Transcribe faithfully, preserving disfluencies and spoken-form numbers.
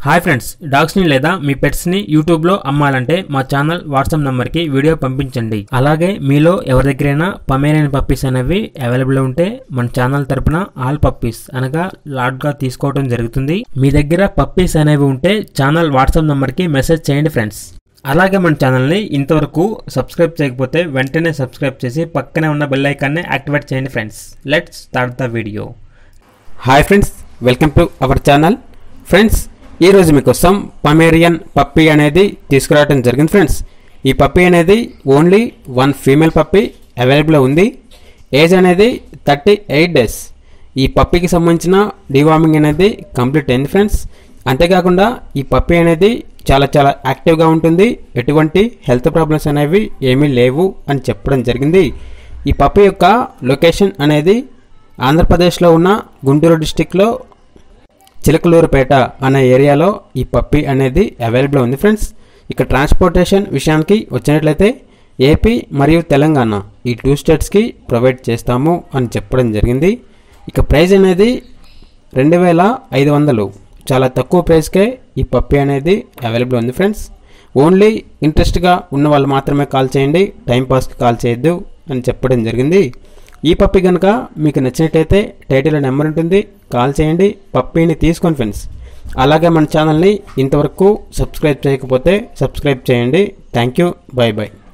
Hi friends, డాగ్స్ని లేదా మీ పెట్స్ని యూట్యూబ్లో అమ్మాలంటే మా ఛానల్ వాట్సాప్ నెంబర్కి వీడియో పంపించండి. అలాగే మీలో ఎవరి దగ్గరైనా పమేరియన్ పప్పీస్ అనేవి అవైలబుల్ ఉంటే మన ఛానల్ తరపున ఆల్ పప్పీస్ అనగా లాట్గా తీసుకోవడం జరుగుతుంది. మీ దగ్గర పప్పీస్ అనేవి ఉంటే ఛానల్ వాట్సాప్ నెంబర్కి మెసేజ్ చేయండి ఫ్రెండ్స్. అలాగే మన ఛానల్ని ఇంతవరకు సబ్స్క్రైబ్ చేయకపోతే వెంటనే సబ్స్క్రైబ్ చేసి పక్కనే ఉన్న బెల్ ఐకాన్ని యాక్టివేట్ చేయండి friends. Let's start the video. Hi friends, welcome to our channel. Friends, ఈరోజు మీకోసం పమేరియన్ పప్పీ అనేది తీసుకురావడం జరిగింది ఫ్రెండ్స్. ఈ పప్పీ అనేది only one female puppy available ఉంది. ఏజ్ అనేది థర్టీ ఎయిట్ డేస్. ఈ పప్పీకి సంబంధించిన డివార్మింగ్ అనేది కంప్లీట్ అయింది ఫ్రెండ్స్. అంతేకాకుండా ఈ పప్పీ అనేది చాలా చాలా యాక్టివ్గా ఉంటుంది. ఎటువంటి హెల్త్ ప్రాబ్లమ్స్ అనేవి ఏమీ లేవు అని చెప్పడం జరిగింది. ఈ పప్పీ యొక్క లొకేషన్ అనేది ఆంధ్రప్రదేశ్లో ఉన్న గుంటూరు డిస్టిక్లో చిలకలూరుపేట అనే ఏరియాలో ఈ పప్పీ అనేది అవైలబుల్ ఉంది ఫ్రెండ్స్. ఇక ట్రాన్స్పోర్టేషన్ విషయానికి వచ్చినట్లయితే ఏపీ మరియు తెలంగాణ ఈ టూ స్టేట్స్కి ప్రొవైడ్ చేస్తాము అని చెప్పడం జరిగింది. ఇక ప్రైస్ అనేది రెండు వేల ఐదు వందలు చాలా తక్కువ ప్రైస్కే ఈ పప్పీ అనేది అవైలబుల్ ఉంది ఫ్రెండ్స్. ఓన్లీ ఇంట్రెస్ట్గా ఉన్న వాళ్ళు మాత్రమే కాల్ చేయండి, టైంపాస్కి కాల్ చేయొద్దు అని చెప్పడం జరిగింది. ఈ పప్పీ కనుక మీకు నచ్చినట్టయితే టైటిల్లో నెంబర్ ఉంటుంది, కాల్ చేయండి, పప్పీని తీసుకోండి ఫ్రెండ్స్. అలాగే మన ఛానల్ని ఇంతవరకు సబ్స్క్రైబ్ చేయకపోతే సబ్స్క్రైబ్ చేయండి. Thank you, bye by.